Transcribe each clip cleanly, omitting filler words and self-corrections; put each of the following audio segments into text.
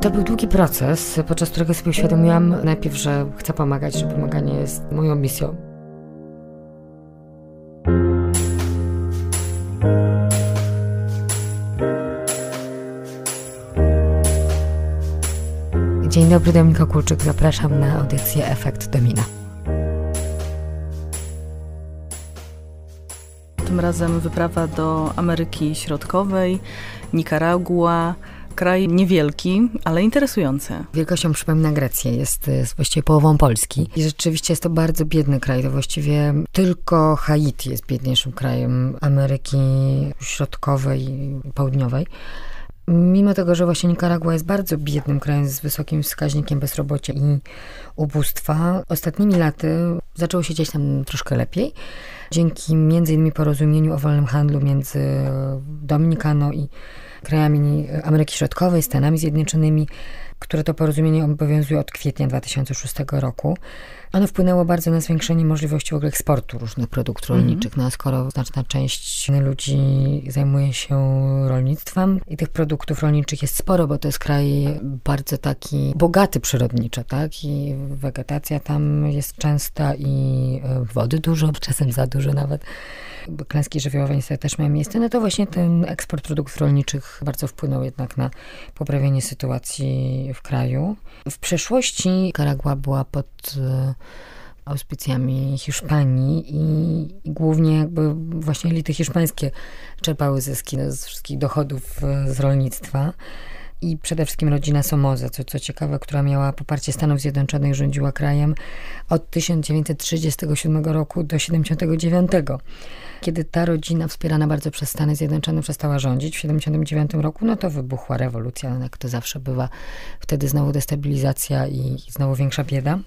To był długi proces, podczas którego sobie uświadomiłam najpierw, że chcę pomagać, że pomaganie jest moją misją. Dzień dobry, Dominika Kulczyk. Zapraszam na audycję Efekt Domina. Tym razem wyprawa do Ameryki Środkowej, Nikaragua. Kraj niewielki, ale interesujący. Wielkością przypomina Grecję, jest właściwie połową Polski. I rzeczywiście jest to bardzo biedny kraj. To właściwie tylko Haiti jest biedniejszym krajem Ameryki Środkowej i Południowej. Mimo tego, że właśnie Nikaragua jest bardzo biednym krajem z wysokim wskaźnikiem bezrobocia i ubóstwa, ostatnimi laty zaczęło się dziać tam troszkę lepiej. Dzięki m.in. porozumieniu o wolnym handlu między Dominikaną i krajami Ameryki Środkowej, Stanami Zjednoczonymi, które to porozumienie obowiązuje od kwietnia 2006 roku. Ono wpłynęło bardzo na zwiększenie możliwości w ogóle eksportu różnych produktów rolniczych. No a skoro znaczna część ludzi zajmuje się rolnictwem i tych produktów rolniczych jest sporo, bo to jest kraj bardzo taki bogaty przyrodniczo, tak? I wegetacja tam jest częsta i wody dużo, czasem za dużo nawet. Klęski żywiołowe niestety też miały miejsce, no to właśnie ten eksport produktów rolniczych bardzo wpłynął jednak na poprawienie sytuacji w kraju. W przeszłości Nikaragua była pod auspicjami Hiszpanii i głównie jakby właśnie elity hiszpańskie czerpały zyski z wszystkich dochodów z rolnictwa. I przede wszystkim rodzina Somoza, co ciekawe, która miała poparcie Stanów Zjednoczonych, rządziła krajem od 1937 roku do 1979. Kiedy ta rodzina, wspierana bardzo przez Stany Zjednoczone, przestała rządzić w 1979 roku, no to wybuchła rewolucja, jak to zawsze bywa. Wtedy znowu destabilizacja i znowu większa bieda.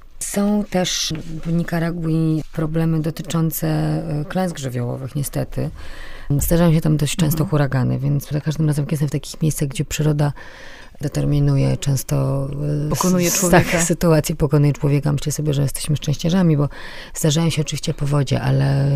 Są też w Nikaragui problemy dotyczące klęsk żywiołowych, niestety. Zdarzają się tam dość często huragany, więc za każdym razem, jak jestem w takich miejscach, gdzie przyroda determinuje, często pokonuje człowieka. Sytuację pokonuje człowieka. Myślę sobie, że jesteśmy szczęściarzami, bo zdarzają się oczywiście powodzie, ale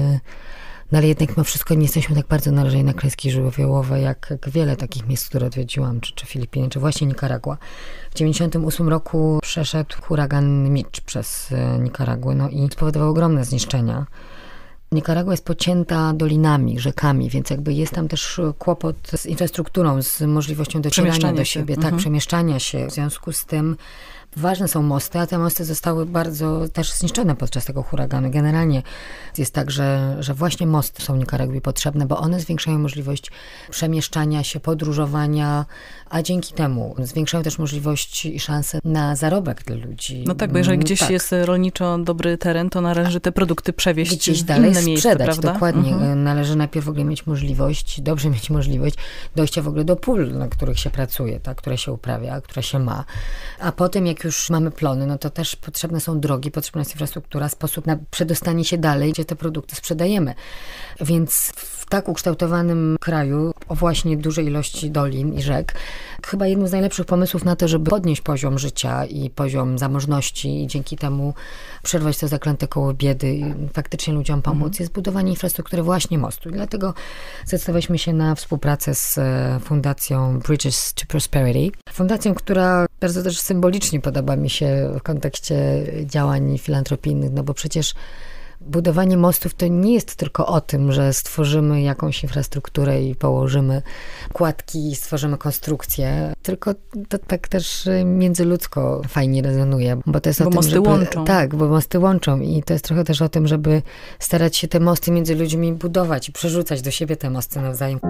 jednak mimo wszystko nie jesteśmy tak bardzo narażeni na klęski żywiołowe, jak wiele takich miejsc, które odwiedziłam, czy Filipiny, czy właśnie Nikaragua. W 1998 roku przeszedł huragan Mitch przez Nikaraguę, no i spowodował ogromne zniszczenia. Nikaragua jest pocięta dolinami, rzekami, więc jakby jest tam też kłopot z infrastrukturą, z możliwością docierania do siebie, tak, przemieszczania się. W związku z tym ważne są mosty, a te mosty zostały bardzo też zniszczone podczas tego huraganu. Generalnie jest tak, że właśnie mosty są Nikaragui potrzebne, bo one zwiększają możliwość przemieszczania się, podróżowania, a dzięki temu zwiększają też możliwość i szanse na zarobek dla ludzi. No tak, bo jeżeli gdzieś jest rolniczo dobry teren, to należy te produkty przewieźć gdzieś dalej, inne miejsce, sprzedać, prawda? Dokładnie. Należy najpierw w ogóle mieć możliwość, dobrze mieć możliwość dojścia w ogóle do pól, na których się pracuje, tak, które się uprawia, które się ma. A potem, jak już mamy plony, no to też potrzebne są drogi, potrzebna jest infrastruktura, sposób na przedostanie się dalej, gdzie te produkty sprzedajemy. Więc w tak ukształtowanym kraju, o właśnie dużej ilości dolin i rzek, chyba jednym z najlepszych pomysłów na to, żeby podnieść poziom życia i poziom zamożności i dzięki temu przerwać to zaklęte koło biedy i faktycznie ludziom pomóc, jest budowanie infrastruktury właśnie mostu. I dlatego zdecydowaliśmy się na współpracę z fundacją Bridges to Prosperity. Fundacją, która bardzo też symbolicznie podoba mi się w kontekście działań filantropijnych, no bo przecież budowanie mostów to nie jest tylko o tym, że stworzymy jakąś infrastrukturę i położymy kładki, stworzymy konstrukcję, tylko to tak też międzyludzko fajnie rezonuje. Bo to jest o tym, mosty łączą. Tak, bo mosty łączą i to jest trochę też o tym, żeby starać się te mosty między ludźmi budować i przerzucać do siebie te mosty nawzajem.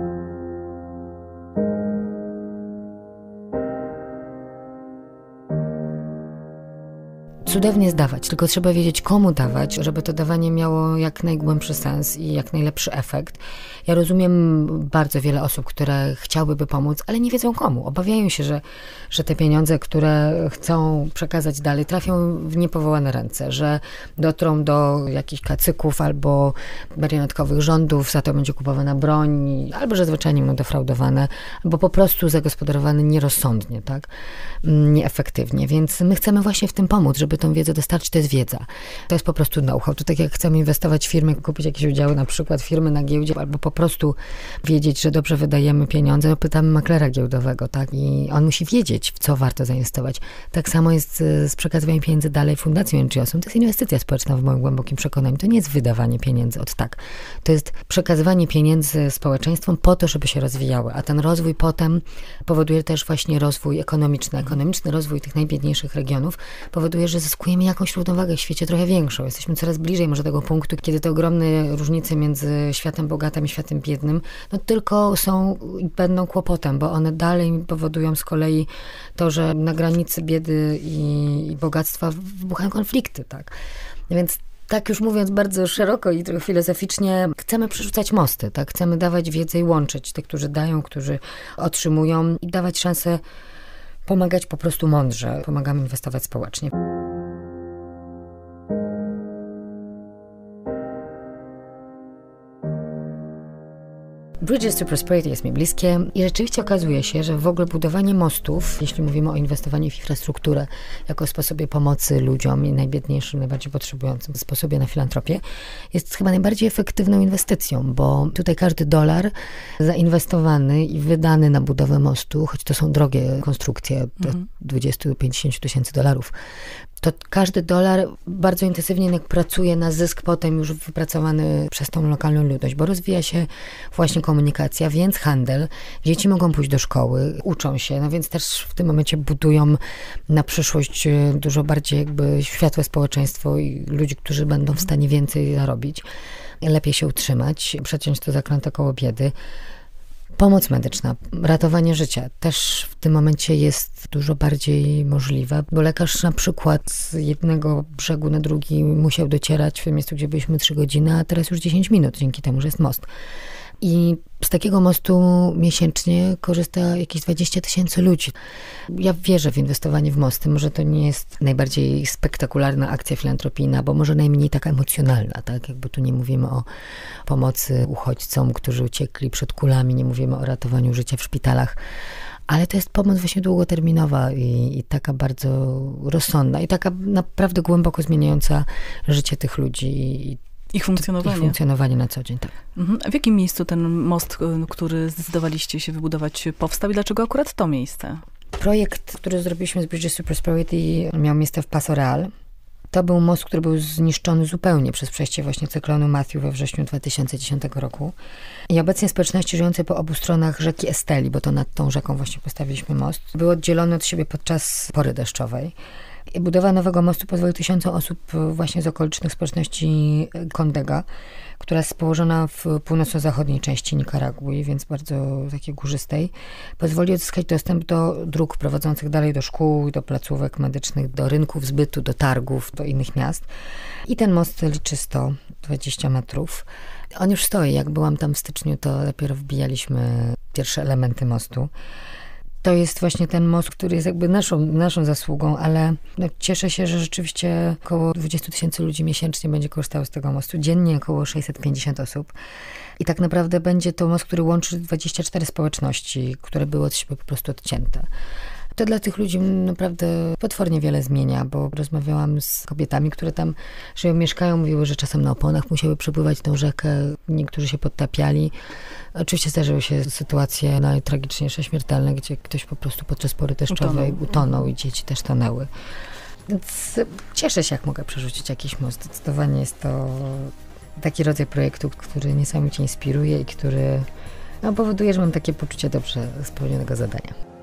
Cudownie jest dawać, tylko trzeba wiedzieć, komu dawać, żeby to dawanie miało jak najgłębszy sens i jak najlepszy efekt. Ja rozumiem bardzo wiele osób, które chciałyby pomóc, ale nie wiedzą komu. Obawiają się, że te pieniądze, które chcą przekazać dalej, trafią w niepowołane ręce, że dotrą do jakichś kacyków albo marionetkowych rządów, za to będzie kupowana broń, albo że zwyczajnie będą defraudowane, albo po prostu zagospodarowane nierozsądnie, tak? Nieefektywnie. Więc my chcemy właśnie w tym pomóc, żeby to tą wiedzę dostarczyć, to jest wiedza. To jest po prostu know-how. To tak jak chcemy inwestować w firmy, kupić jakieś udziały, na przykład firmy na giełdzie, albo po prostu wiedzieć, że dobrze wydajemy pieniądze, no pytamy maklera giełdowego, tak? I on musi wiedzieć, w co warto zainwestować. Tak samo jest z przekazywaniem pieniędzy dalej fundacjom NGO-som. To jest inwestycja społeczna w moim głębokim przekonaniu. To nie jest wydawanie pieniędzy od tak. To jest przekazywanie pieniędzy społeczeństwom po to, żeby się rozwijały. A ten rozwój potem powoduje też właśnie rozwój ekonomiczny. Ekonomiczny rozwój tych najbiedniejszych regionów powoduje, że zyskujemy jakąś równowagę w świecie trochę większą. Jesteśmy coraz bliżej może tego punktu, kiedy te ogromne różnice między światem bogatym i światem biednym, no tylko są i będą kłopotem, bo one dalej powodują z kolei to, że na granicy biedy i bogactwa wybuchają konflikty, tak. Więc tak już mówiąc bardzo szeroko i trochę filozoficznie, chcemy przerzucać mosty, tak? Chcemy dawać wiedzę i łączyć tych, którzy dają, którzy otrzymują i dawać szansę pomagać po prostu mądrze. Pomagamy inwestować społecznie. Bridges to Prosperity jest mi bliskie i rzeczywiście okazuje się, że w ogóle budowanie mostów, jeśli mówimy o inwestowaniu w infrastrukturę jako sposobie pomocy ludziom i najbiedniejszym, najbardziej potrzebującym, sposobie na filantropię, jest chyba najbardziej efektywną inwestycją, bo tutaj każdy dolar zainwestowany i wydany na budowę mostu, choć to są drogie konstrukcje, do 20-50 tysięcy dolarów, to każdy dolar bardzo intensywnie pracuje na zysk potem już wypracowany przez tą lokalną ludność, bo rozwija się właśnie komunikacja, więc handel, dzieci mogą pójść do szkoły, uczą się, no więc też w tym momencie budują na przyszłość dużo bardziej jakby światłe społeczeństwo i ludzi, którzy będą w stanie więcej zarobić, lepiej się utrzymać, przeciąć to zaklęte koło biedy. Pomoc medyczna, ratowanie życia też w tym momencie jest dużo bardziej możliwe, bo lekarz na przykład z jednego brzegu na drugi musiał docierać w tym miejscu, gdzie byliśmy 3 godziny, a teraz już 10 minut, dzięki temu, że jest most. I z takiego mostu miesięcznie korzysta jakieś 20 tysięcy ludzi. Ja wierzę w inwestowanie w mosty. Może to nie jest najbardziej spektakularna akcja filantropijna, bo może najmniej taka emocjonalna, tak? Jakby tu nie mówimy o pomocy uchodźcom, którzy uciekli przed kulami, nie mówimy o ratowaniu życia w szpitalach. Ale to jest pomoc właśnie długoterminowa i taka bardzo rozsądna i taka naprawdę głęboko zmieniająca życie tych ludzi i ich funkcjonowanie. Ich funkcjonowanie na co dzień, tak. W jakim miejscu ten most, który zdecydowaliście się wybudować, powstał i dlaczego akurat to miejsce? Projekt, który zrobiliśmy z Bridges to Prosperity, miał miejsce w Paso Real. To był most, który był zniszczony zupełnie przez przejście właśnie cyklonu Matthew we wrześniu 2010 roku. I obecnie społeczności żyjące po obu stronach rzeki Esteli, bo to nad tą rzeką właśnie postawiliśmy most, były oddzielone od siebie podczas pory deszczowej. I budowa nowego mostu pozwoli tysiącom osób właśnie z okolicznych społeczności Condega, która jest położona w północno-zachodniej części Nikaragui, więc bardzo takiej górzystej, pozwoli odzyskać dostęp do dróg prowadzących dalej do szkół, do placówek medycznych, do rynków zbytu, do targów, do innych miast. I ten most liczy 120 metrów. On już stoi. Jak byłam tam w styczniu, to dopiero wbijaliśmy pierwsze elementy mostu. To jest właśnie ten most, który jest jakby naszą zasługą, ale no, cieszę się, że rzeczywiście około 20 tysięcy ludzi miesięcznie będzie korzystało z tego mostu. Dziennie około 650 osób. I tak naprawdę będzie to most, który łączy 24 społeczności, które były od siebie po prostu odcięte. To dla tych ludzi naprawdę potwornie wiele zmienia, bo rozmawiałam z kobietami, które tam żyją, mieszkają, mówiły, że czasem na oponach musiały przepływać tą rzekę, niektórzy się podtapiali. Oczywiście zdarzyły się sytuacje najtragiczniejsze, śmiertelne, gdzie ktoś po prostu podczas pory deszczowej utonął i dzieci też tonęły. Więc cieszę się, jak mogę przerzucić jakiś most. Zdecydowanie jest to taki rodzaj projektu, który niesamowicie inspiruje i który powoduje, że mam takie poczucie dobrze spełnionego zadania.